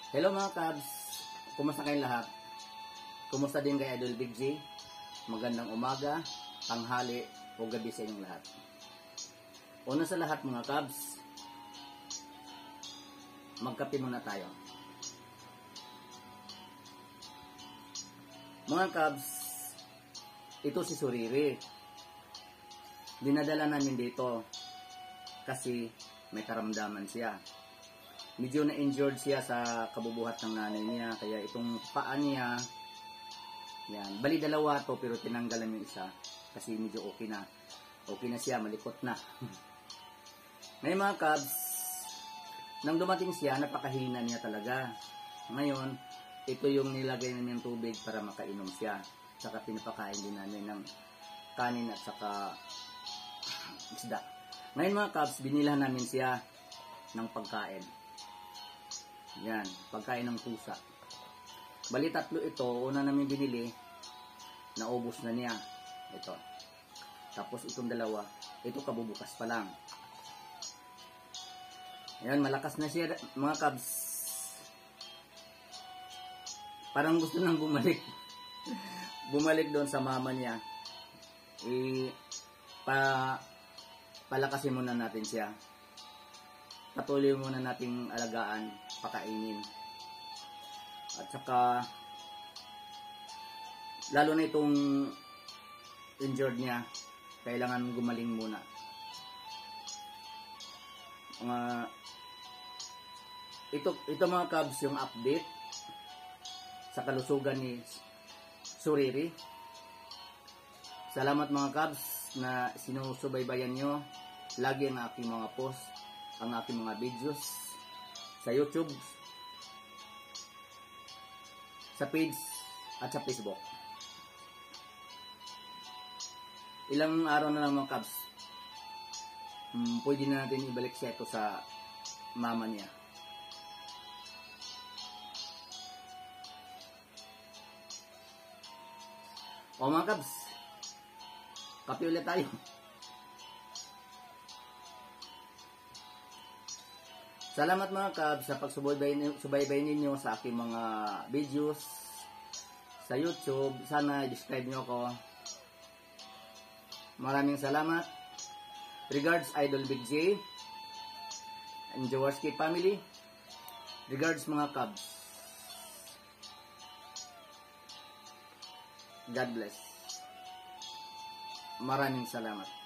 Hello mga Cubs, kumusta kayong lahat? Kumusta din kay Idol Big J? Magandang umaga, tanghali o gabi sa inyong lahat. Una sa lahat mga Cubs, magkape muna tayo. Mga Cubs, ito si Suriri. Dinadala namin dito kasi may karamdaman siya. Medyo na-injured siya sa kabubuhat ng nanay niya. Kaya itong paa niya, yan, bali dalawa to pero tinanggalan yung isa. Kasi medyo okay na. Okay na siya, malikot na. Ngayon mga Cubs, nang dumating siya, napakahina niya talaga. Ngayon, ito yung nilagay namin tubig para makainom siya. Saka pinapakain din namin ng kanin at saka isda. Ngayon mga Cubs, binilhan namin siya ng pagkain. Yan, pagkain ng pusa. Bali tatlo ito, una namin binili, naubos na niya. Ito. Tapos itong dalawa, ito kabubukas pa lang. Yan, malakas na siya mga Cubs. Parang gusto nang bumalik. Bumalik doon sa mama niya. Palakasin muna natin siya. Patuloy muna nating alagaan, pakainin. At saka, lalo na itong injured niya, kailangan gumaling muna. Ito mga Cubs, yung update sa kalusugan ni Suriri. Salamat mga Cubs na sinusubaybayan nyo lagi ang aking mga post, ang aking mga videos sa YouTube, sa page at sa Facebook. Ilang araw na lang mga Cubs, pwede na natin ibalik siya ito sa mama niya. O mga Cubs, kape ulit tayo. Salamat mga Cubs sa pagsubaybay ninyo sa aking mga videos sa YouTube. Sana i-describe nyo ako. Maraming salamat. Regards Idol Big J and Jaworski family. Regards mga Cubs. God bless. Maraming salamat.